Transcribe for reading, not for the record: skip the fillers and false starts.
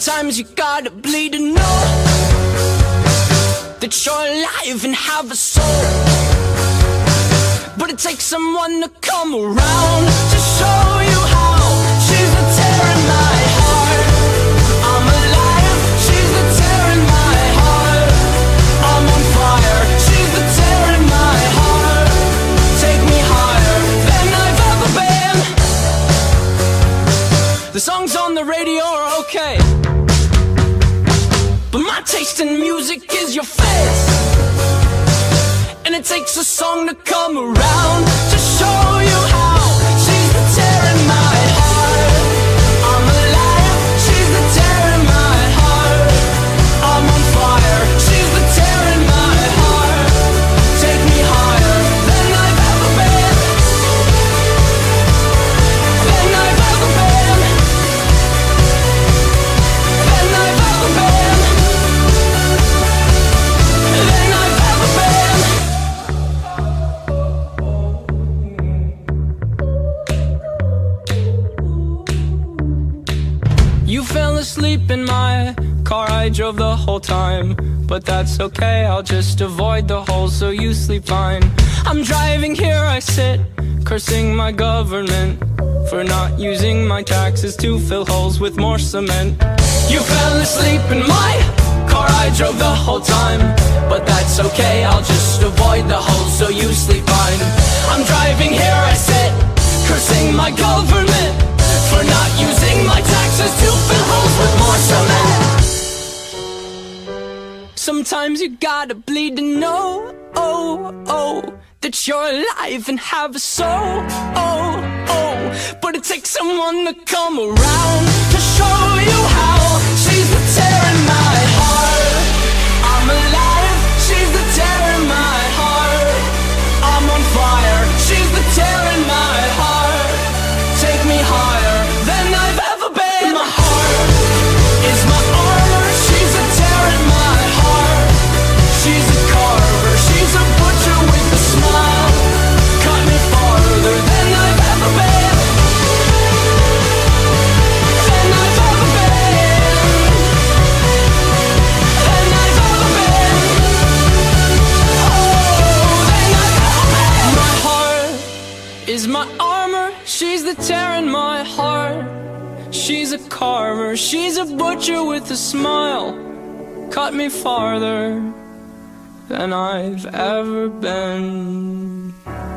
Sometimes you gotta bleed to know that you're alive and have a soul. But it takes someone to come around to show you how. She's the tear in my heart. I'm alive. She's the tear in my heart. I'm on fire. She's the tear in my heart. Take me higher than I've ever been. The songs on the radio are okay, but my taste in music is your face. And it takes a song to come around to show you how. She's the tear in my heart. I'm alive. She's the tear in my heart. I'm on fire. She's the tear in my heart. Take me higher than I've ever been. Than I've ever been. Than I've ever been. Than I've ever been. You fell asleep in my car, I drove the whole time. But that's okay, I'll just avoid the holes so you sleep fine. I'm driving here, I sit, cursing my government for not using my taxes to fill holes with more cement. You fell asleep in my car, I drove the whole time. But that's okay, I'll just avoid the holes so you sleep fine. I'm driving here, I sit, cursing my government for not using my taxes to fill holes with more cement. Sometimes you gotta bleed to know, that you're alive and have a soul, but it takes someone to come around to show you how. She's the tear in my heart. I'm alive. She's the tear in my heart. I'm on fire. She's the tear in my heart. Take me higher than I've ever been. My heart is my armor. She's a tear in my heart. She's a carver. She's a butcher with a smile. Cut me farther than I've ever been. Than I've ever been. Than I've ever been. Oh, than I've ever been. My heart is my armor. She's the tear in my heart. She's a carver. She's a butcher with a smile. Cut me farther than I've ever been.